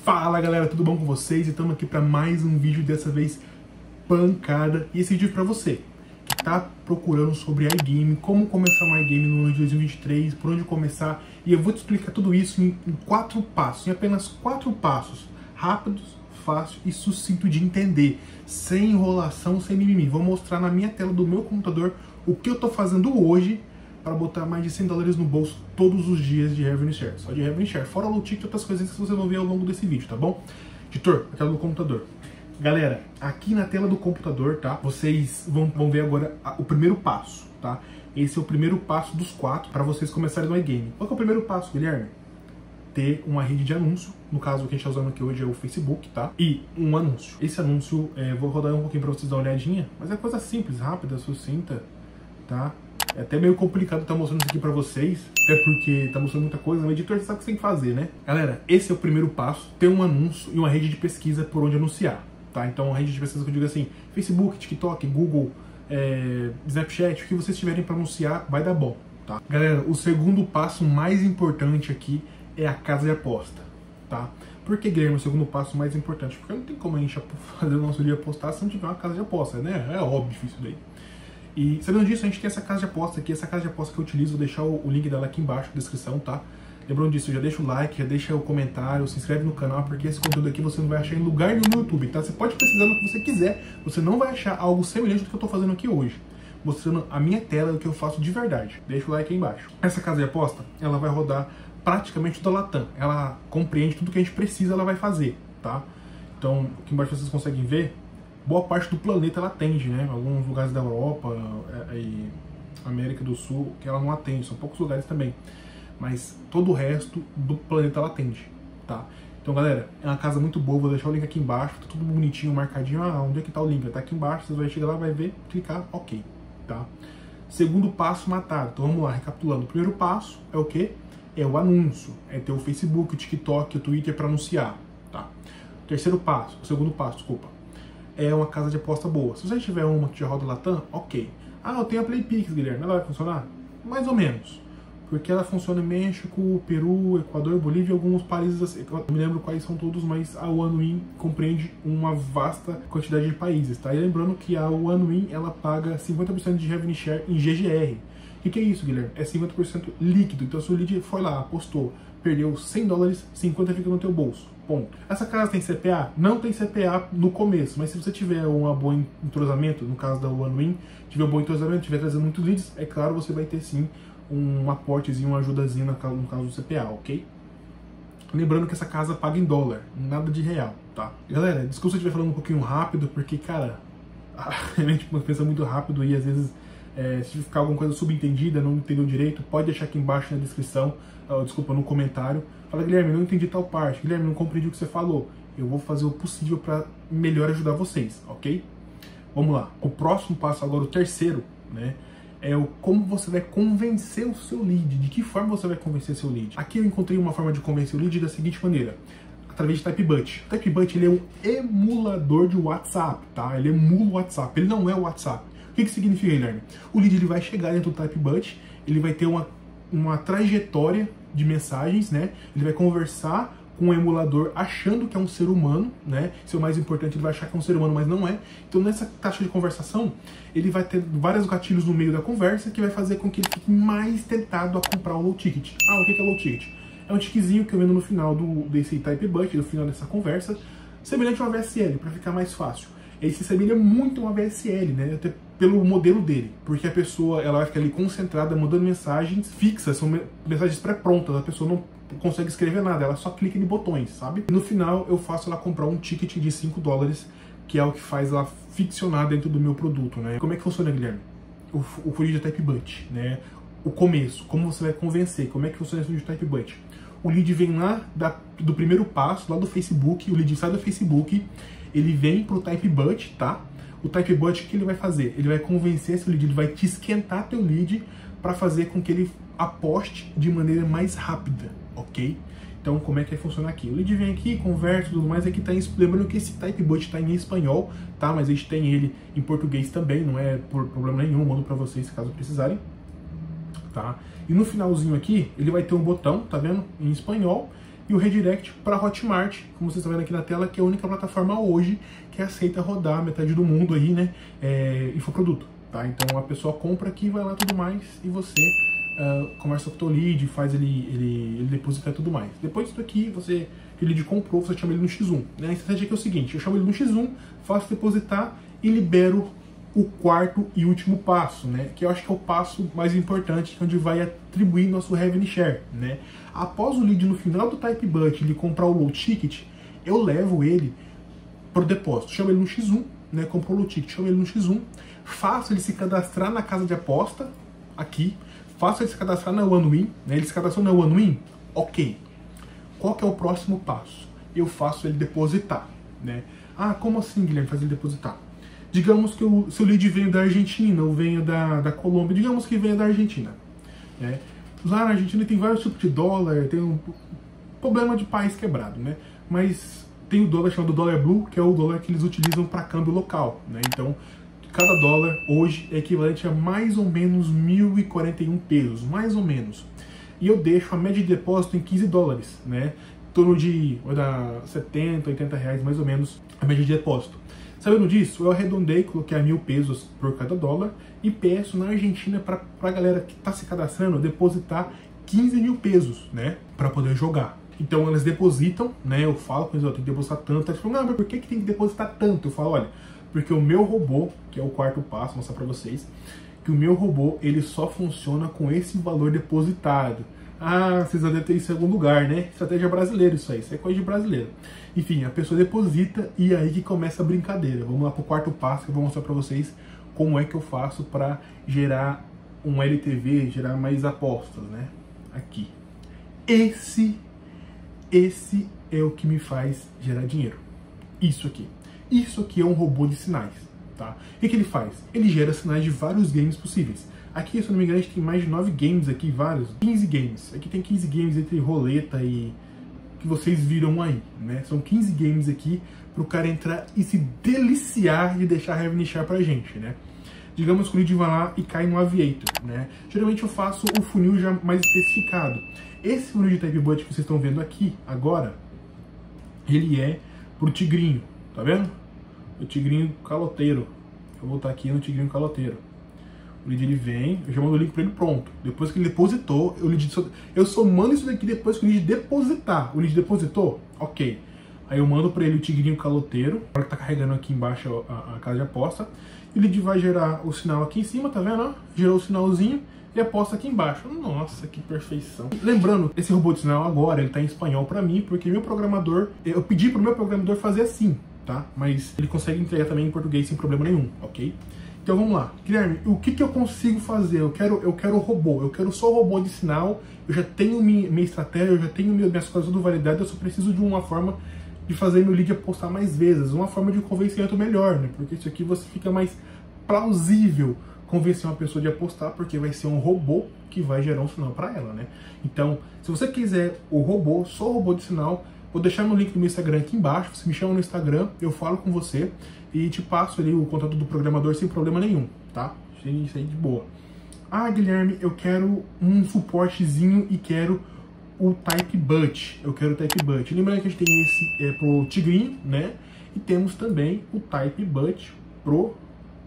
Fala galera, tudo bom com vocês? E estamos aqui para mais um vídeo, dessa vez pancada. E esse vídeo é para você que tá procurando sobre iGame, como começar um iGame no ano de 2023, por onde começar. E eu vou te explicar tudo isso em 4 passos, em apenas 4 passos, rápidos, fácil e sucinto de entender, sem enrolação, sem mimimi. Vou mostrar na minha tela do meu computador o que eu tô fazendo hoje para botar mais de $100 no bolso todos os dias de Revenue Share. Só de Revenue Share, fora low ticket e outras coisas que vocês vão ver ao longo desse vídeo, tá bom? Editor, a tela do computador. Galera, aqui na tela do computador, tá? Vocês vão ver agora o primeiro passo, tá? Esse é o primeiro passo dos 4 para vocês começarem no iGame. Qual que é o primeiro passo, Guilherme? Ter uma rede de anúncio, no caso o que a gente está usando aqui hoje é o Facebook, tá? E um anúncio. Esse anúncio, vou rodar um pouquinho para vocês dar uma olhadinha, mas é coisa simples, rápida, sucinta, tá? É até meio complicado estar mostrando isso aqui pra vocês, até porque tá mostrando muita coisa, o editor sabe o que você tem que fazer, né? Galera, esse é o primeiro passo, ter um anúncio e uma rede de pesquisa por onde anunciar, tá? Então, a rede de pesquisa que eu digo assim, Facebook, TikTok, Google, Snapchat, o que vocês tiverem pra anunciar, vai dar bom, tá? Galera, o segundo passo mais importante aqui é a casa de aposta, tá? Por que, Guilherme, o segundo passo mais importante? Porque não tem como a gente fazer o nosso dia apostar se não tiver uma casa de aposta, né? É óbvio isso daí. E sabendo disso, a gente tem essa casa de aposta aqui, essa casa de aposta que eu utilizo, vou deixar o link dela aqui embaixo na descrição, tá? Lembrando disso, já deixa o like, já deixa o comentário, se inscreve no canal, porque esse conteúdo aqui você não vai achar em lugar nenhum no YouTube, tá? Você pode pesquisar no que você quiser, você não vai achar algo semelhante do que eu tô fazendo aqui hoje, mostrando a minha tela, o que eu faço de verdade. Deixa o like aí embaixo. Essa casa de aposta, ela vai rodar praticamente toda a Latam, ela compreende tudo que a gente precisa, ela vai fazer, tá? Então, aqui embaixo vocês conseguem ver, boa parte do planeta ela atende, né? Alguns lugares da Europa e América do Sul que ela não atende, são poucos lugares também. Mas todo o resto do planeta ela atende, tá? Então, galera, é uma casa muito boa, vou deixar o link aqui embaixo, tá tudo bonitinho, marcadinho. Ah, onde é que tá o link? Tá aqui embaixo, vocês vão chegar lá, vai ver, clicar, ok, tá? Segundo passo, matado. Então, vamos lá, recapitulando. O primeiro passo é o quê? É o anúncio, é ter o Facebook, o TikTok, o Twitter para anunciar, tá? Terceiro passo, o segundo passo, desculpa. É uma casa de aposta boa. Se você tiver uma que já roda Latam, ok. Ah, eu tenho a PlayPix, Guilherme. Ela vai funcionar? Mais ou menos. Porque ela funciona em México, Peru, Equador, Bolívia e alguns países assim. Eu não me lembro quais são todos, mas a OneWin compreende uma vasta quantidade de países, tá? E lembrando que a OneWin, ela paga 50% de Revenue Share em GGR. O que é isso, Guilherme? É 50% líquido. Então, se o lead foi lá, apostou, perdeu $100, 50 fica no teu bolso. Ponto. Essa casa tem CPA? Não tem CPA no começo, mas se você tiver um bom entrosamento, no caso da OneWin, tiver um bom entrosamento, tiver trazendo muitos leads, é claro, você vai ter sim um aportezinho, uma ajudazinha no caso do CPA, ok? Lembrando que essa casa paga em dólar, nada de real, tá? Galera, desculpa se eu estiver falando um pouquinho rápido, porque, cara, a gente pensa muito rápido e às vezes se ficar alguma coisa subentendida, não entendeu direito, pode deixar aqui embaixo na descrição, desculpa, no comentário. Fala, Guilherme, não entendi tal parte, Guilherme, não compreendi o que você falou. Eu vou fazer o possível para melhor ajudar vocês, ok? Vamos lá. O próximo passo agora, o terceiro, né, é o como você vai convencer o seu lead. De que forma você vai convencer seu lead? Aqui eu encontrei uma forma de convencer o lead da seguinte maneira, através de TypeBut. O TypeBut, ele é um emulador de WhatsApp, tá? Ele emula o WhatsApp, ele não é o WhatsApp. O que significa, Guilherme? O lead ele vai chegar dentro do TypeBut, ele vai ter uma trajetória de mensagens, né? Ele vai conversar com o emulador achando que é um ser humano, né? Isso é o mais importante, ele vai achar que é um ser humano, mas não é. Então, nessa taxa de conversação, ele vai ter vários gatilhos no meio da conversa que vai fazer com que ele fique mais tentado a comprar o low ticket. Ah, o que é low ticket? É um tiquezinho que eu vendo no final desse TypeBut, no final dessa conversa, semelhante a uma VSL, para ficar mais fácil. Ele se assemelha muito a uma VSL, né? Até pelo modelo dele, porque a pessoa ela vai ficar ali concentrada, mandando mensagens fixas, são mensagens pré-prontas, a pessoa não consegue escrever nada, ela só clica em botões, sabe? E no final eu faço ela comprar um ticket de $5, que é o que faz ela ficcionar dentro do meu produto, né? Como é que funciona, Guilherme? O lead de TypeBut, né? O começo, como você vai convencer, como é que funciona esse lead de TypeBut? O lead vem lá do primeiro passo, lá do Facebook, o lead sai do Facebook, ele vem pro TypeBut, tá? O TypeBut, o que ele vai fazer? Ele vai convencer esse lead, ele vai te esquentar teu lead para fazer com que ele aposte de maneira mais rápida, ok? Então, como é que vai funcionar aqui? O lead vem aqui, conversa e tudo mais, aqui tá em... Lembrando que esse TypeBut tá em espanhol, tá? Mas a gente tem ele em português também, não é por problema nenhum, mando para vocês caso precisarem, tá? E no finalzinho aqui, ele vai ter um botão, tá vendo? Em espanhol, e o redirect para Hotmart, como vocês estão vendo aqui na tela, que é a única plataforma hoje que aceita rodar metade do mundo aí, né, infoproduto, tá? Então a pessoa compra aqui, vai lá tudo mais, e você conversa com o teu lead, faz ele depositar tudo mais. Depois disso aqui, que o lead comprou, você chama ele no X1, né? A estratégia aqui é o seguinte: eu chamo ele no X1, faço depositar e libero o quarto e último passo, né? Que eu acho que é o passo mais importante, onde vai atribuir nosso revenue share, né? Após o lead no final do type budget ele comprar o low ticket, eu levo ele pro depósito, chamo ele no X1, né? Comprou o low ticket, chamo ele no X1, faço ele se cadastrar na casa de aposta aqui, faço ele se cadastrar na OneWin, né? Ele se cadastrou na OneWin, ok. Qual que é o próximo passo? Eu faço ele depositar, né? Ah, como assim, Guilherme, fazer ele depositar? Digamos que o seu lead venha da Argentina ou venha da Colômbia, digamos que venha da Argentina, né? Lá na Argentina tem vários tipos de dólar, tem um problema de país quebrado, né? Mas tem o dólar chamado dólar blue, que é o dólar que eles utilizam para câmbio local, né? Então, cada dólar hoje é equivalente a mais ou menos 1.041 pesos, mais ou menos. E eu deixo a média de depósito em 15 dólares, né? Em torno de, vai dar 70, 80 reais mais ou menos a média de depósito. Sabendo disso, eu arredondei, coloquei a 1.000 pesos por cada dólar e peço na Argentina para a galera que está se cadastrando depositar 15 mil pesos, né? Para poder jogar. Então elas depositam, né? Eu falo com eles, tem que depositar tanto. Eles falam, não, mas por que tem que depositar tanto? Eu falo, olha, porque o meu robô, que é o quarto passo, vou mostrar para vocês, que o meu robô, ele só funciona com esse valor depositado. Ah, vocês já devem ter isso em algum lugar, né? Estratégia brasileira isso é coisa de brasileiro. Enfim, a pessoa deposita e aí que começa a brincadeira. Vamos lá pro quarto passo que eu vou mostrar para vocês como é que eu faço para gerar um LTV, gerar mais apostas, né? Aqui. Esse é o que me faz gerar dinheiro. Isso aqui. Isso aqui é um robô de sinais, tá? O que ele faz? Ele gera sinais de vários games possíveis. Aqui, se eu não me engano, a gente tem mais de 9 games aqui, vários. 15 games. Aqui tem 15 games entre roleta e que vocês viram aí, né? São 15 games aqui pro cara entrar e se deliciar de deixar revenue share pra gente, né? Digamos que o lead vai lá e cai no Aviator, né? Geralmente eu faço o funil já mais especificado. Esse funil de type budget que vocês estão vendo aqui, agora, ele é pro tigrinho, tá vendo? O tigrinho caloteiro. Vou voltar aqui no tigrinho caloteiro. O lead ele vem, eu já mando o link para ele pronto. Depois que ele depositou, eu só mando isso daqui depois que o lead depositar. O lead depositou? Ok. Aí eu mando para ele o tigrinho caloteiro, agora que tá carregando aqui embaixo a casa de aposta. E o lead vai gerar o sinal aqui em cima, tá vendo? Ó? Gerou o sinalzinho e aposta aqui embaixo. Nossa, que perfeição. Lembrando, esse robô de sinal agora, ele tá em espanhol para mim, porque meu programador, eu pedi pro meu programador fazer assim, tá? Mas ele consegue entregar também em português sem problema nenhum, ok? Então vamos lá, Guilherme, o que eu consigo fazer? Eu quero robô, eu quero só robô de sinal, eu já tenho minha estratégia, eu já tenho minhas coisas tudo validadas, eu só preciso de uma forma de fazer meu lead apostar mais vezes, uma forma de convencimento melhor, né? Porque isso aqui você fica mais plausível convencer uma pessoa de apostar, porque vai ser um robô que vai gerar um sinal para ela, né? Então, se você quiser o robô, só o robô de sinal, vou deixar no link do meu Instagram aqui embaixo, você me chama no Instagram, eu falo com você e te passo ali o contato do programador sem problema nenhum, tá? Isso aí de boa. Ah, Guilherme, eu quero um suportezinho e quero o Type Budget. Eu quero o Type Budget. Lembrando que a gente tem esse pro tigrinho, né? E temos também o Type Budget pro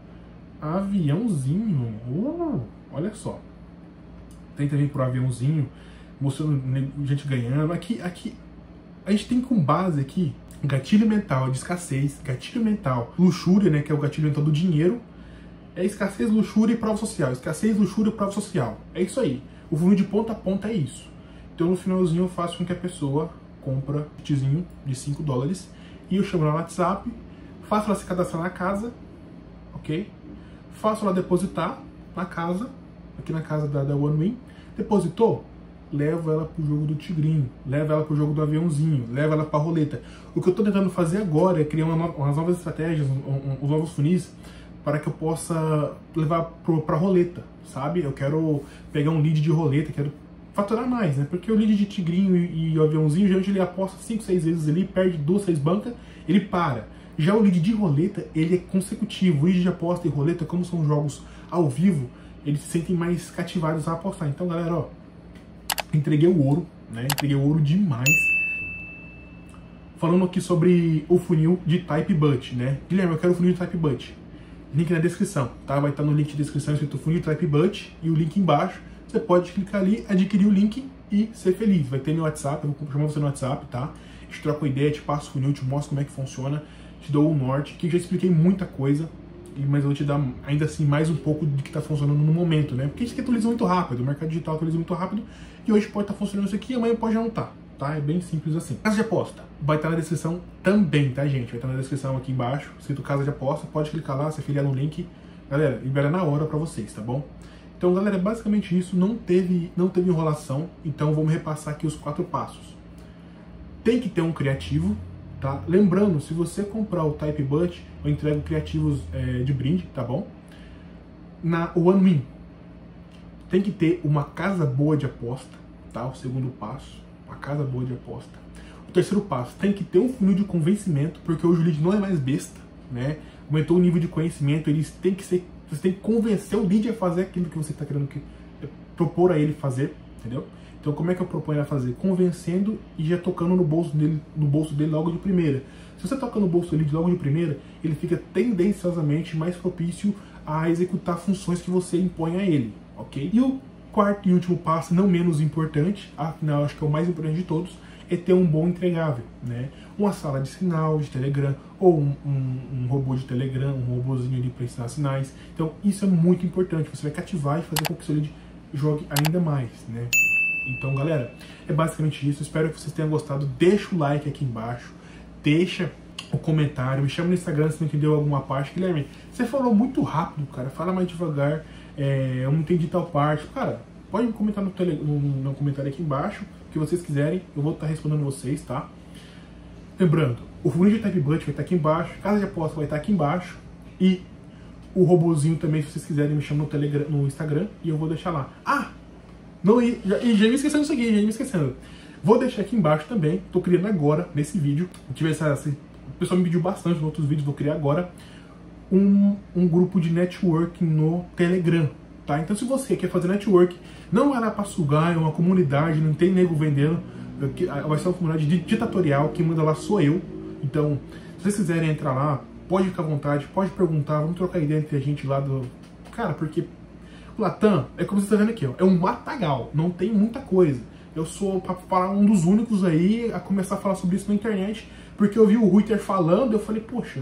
aviãozinho. Olha só. Tem também pro aviãozinho, mostrando gente ganhando. Aqui a gente tem com base aqui gatilho mental de escassez, gatilho mental, luxúria, né, que é o gatilho mental do dinheiro, é escassez, luxúria e prova social, escassez, luxúria e prova social, é isso aí, o funil de ponta a ponta é isso. Então no finalzinho eu faço com que a pessoa compra um kitzinho de 5 dólares e eu chamo ela no WhatsApp, faço ela se cadastrar na casa, ok? Faço ela depositar na casa, aqui na casa da OneWin, depositou? Levo ela pro jogo do tigrinho, levo ela pro jogo do aviãozinho, levo ela pra roleta. O que eu tô tentando fazer agora é criar umas novas estratégias, uns novos funis, para que eu possa levar pra roleta, sabe? Eu quero pegar um lead de roleta, quero faturar mais, né? Porque o lead de tigrinho e o aviãozinho, geralmente ele aposta 5, 6 vezes ali, perde 2, 6 bancas, ele para. Já o lead de roleta, ele é consecutivo. O lead de aposta e roleta, como são jogos ao vivo, eles se sentem mais cativados a apostar. Então, galera, ó, entreguei o ouro, né? Entreguei o ouro demais. falando aqui sobre o funil de TypeBuddy, né? Guilherme, eu quero o funil de TypeBuddy. Link na descrição, tá? Vai estar no link de descrição escrito funil de TypeBuddy e o link embaixo. Você pode clicar ali, adquirir o link e ser feliz. Vai ter meu WhatsApp, eu vou chamar você no WhatsApp, tá? A gente troca uma ideia, te passo o funil, te mostro como é que funciona, te dou o norte, que eu já expliquei muita coisa, mas eu vou te dar ainda assim mais um pouco do que está funcionando no momento, né? Porque isso aqui atualiza muito rápido, o mercado digital atualiza muito rápido e hoje pode estar funcionando isso aqui, amanhã pode já não estar, tá? É bem simples assim. Casa de aposta vai estar na descrição também, tá, gente? Vai estar na descrição aqui embaixo, escrito Casa de Aposta, pode clicar lá, se afiliar no link. Galera, libera na hora pra vocês, tá bom? Então, galera, basicamente isso, não teve enrolação, então vamos repassar aqui os 4 passos. Tem que ter um criativo, tá? Lembrando, se você comprar o TypeBuddy, eu entrego criativos de brinde, tá bom? Na OneWin, tem que ter uma casa boa de aposta, tá? O segundo passo, uma casa boa de aposta. O terceiro passo, tem que ter um funil de convencimento, porque hoje o lead não é mais besta, né? Aumentou o nível de conhecimento, eles têm que ser... Você tem que convencer o lead a fazer aquilo que você está querendo propor a ele fazer, entendeu? Então, como é que eu proponho a fazer? Convencendo e já tocando no bolso dele logo de primeira. Se você toca no bolso do lead logo de primeira, ele fica tendenciosamente mais propício a executar funções que você impõe a ele, ok? E o quarto e último passo, não menos importante, afinal acho que é o mais importante de todos, é ter um bom entregável, né? Uma sala de sinal de Telegram, ou um robô de Telegram, um robôzinho ali para ensinar sinais. Então isso é muito importante, você vai cativar e fazer com que o seu lead jogue ainda mais, né? Então, galera, é basicamente isso. Espero que vocês tenham gostado. Deixa o like aqui embaixo, deixa o comentário, me chama no Instagram se não entendeu alguma parte. Guilherme, você falou muito rápido, cara, fala mais devagar, eu não entendi tal parte. Cara, pode comentar no comentário aqui embaixo, o que vocês quiserem, eu vou estar respondendo vocês, tá? Lembrando, o funil de TypeBuddy vai estar aqui embaixo, Casa de Aposta vai estar aqui embaixo, e o robozinho também, se vocês quiserem, me chama no Instagram, e eu vou deixar lá. Não, já me esquecendo disso aqui, já me esquecendo. Vou deixar aqui embaixo também, tô criando agora, nesse vídeo, o pessoal me pediu bastante nos outros vídeos, vou criar agora, um grupo de networking no Telegram, tá? Então se você quer fazer network, não vai lá pra sugar, é uma comunidade, não tem nego vendendo, vai ser uma comunidade ditatorial, quem manda lá sou eu. Então, se vocês quiserem entrar lá, pode ficar à vontade, pode perguntar, vamos trocar ideia entre a gente lá do... Cara, porque o Latam, é como você tá vendo aqui, ó, é um matagal, não tem muita coisa. Eu sou, pra falar, um dos únicos aí a começar a falar sobre isso na internet, porque eu vi o Ruiter falando, eu falei, poxa,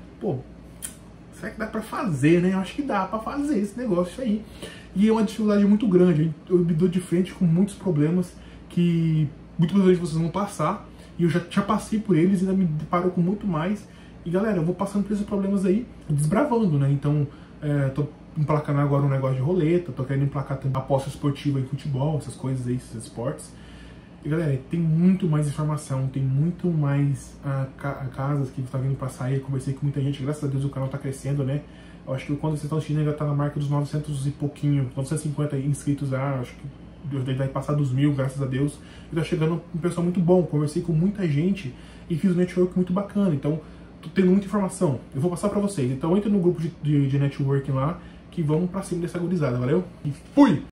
será que dá pra fazer, né? Eu acho que dá pra fazer esse negócio aí. E é uma dificuldade muito grande, eu me dou de frente com muitos problemas que muitas vezes vocês vão passar, e eu já passei por eles e ainda me deparo com muito mais. E galera, eu vou passando por esses problemas aí, desbravando, né? Então, tô emplacando agora um negócio de roleta, tô querendo emplacar também aposta esportiva em futebol, essas coisas aí, esses esportes. E galera, tem muito mais informação, tem muito mais casas que tá vindo pra sair. Eu conversei com muita gente, graças a Deus o canal tá crescendo, né? Eu acho que quando vocês estão assistindo já tá na marca dos 900 e pouquinho, 950 inscritos já, acho que vai passar dos 1000, graças a Deus. E tá chegando um pessoal muito bom, conversei com muita gente e fiz um network muito bacana, então tô tendo muita informação, eu vou passar pra vocês. Então entra no grupo de networking lá, que vamos pra cima dessa gurizada, valeu? E fui!